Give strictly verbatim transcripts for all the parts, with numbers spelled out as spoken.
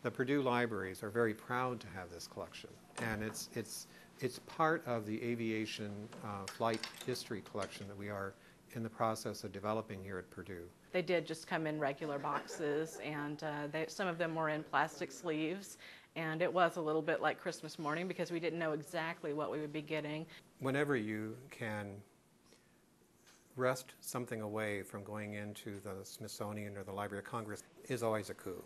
The Purdue libraries are very proud to have this collection, and it's, it's, it's part of the aviation uh, flight history collection that we are in the process of developing here at Purdue. They did just come in regular boxes, and uh, they, some of them were in plastic sleeves, and it was a little bit like Christmas morning because we didn't know exactly what we would be getting. Whenever you can wrest something away from going into the Smithsonian or the Library of Congress is always a coup.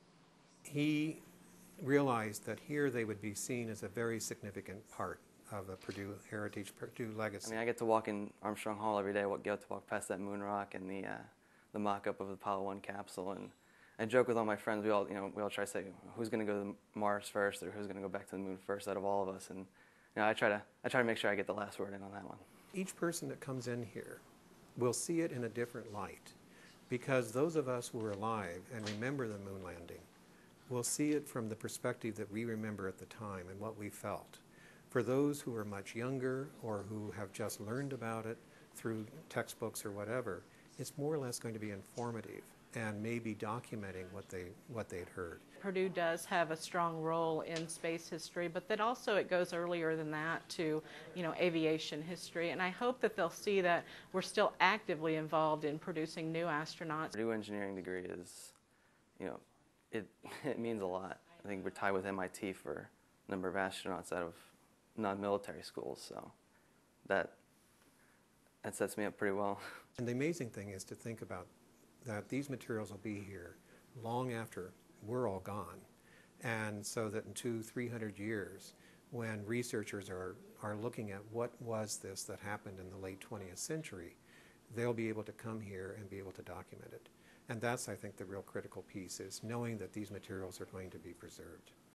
He realized that here they would be seen as a very significant part of the Purdue heritage, Purdue legacy. I mean, I get to walk in Armstrong Hall every day. I get to walk past that moon rock and the uh, the mock-up of the Apollo one capsule, and I joke with all my friends. We all, you know, we all try to say who's going to go to Mars first or who's going to go back to the moon first out of all of us. And you know, I try to I try to make sure I get the last word in on that one. Each person that comes in here will see it in a different light, because those of us who were alive and remember the moon landing will see it from the perspective that we remember at the time and what we felt. For those who are much younger or who have just learned about it through textbooks or whatever, it's more or less going to be informative and maybe documenting what they what they'd heard. Purdue does have a strong role in space history, but then also it goes earlier than that to, you know, aviation history. And I hope that they'll see that we're still actively involved in producing new astronauts. Purdue engineering degree is, you know, it it means a lot. I think we're tied with M I T for a number of astronauts out of non-military schools, so that that sets me up pretty well. And the amazing thing is to think about that these materials will be here long after we're all gone, and so that in two, three hundred years, when researchers are are looking at what was this that happened in the late twentieth century, they'll be able to come here and be able to document it. And that's, I think, the real critical piece, is knowing that these materials are going to be preserved.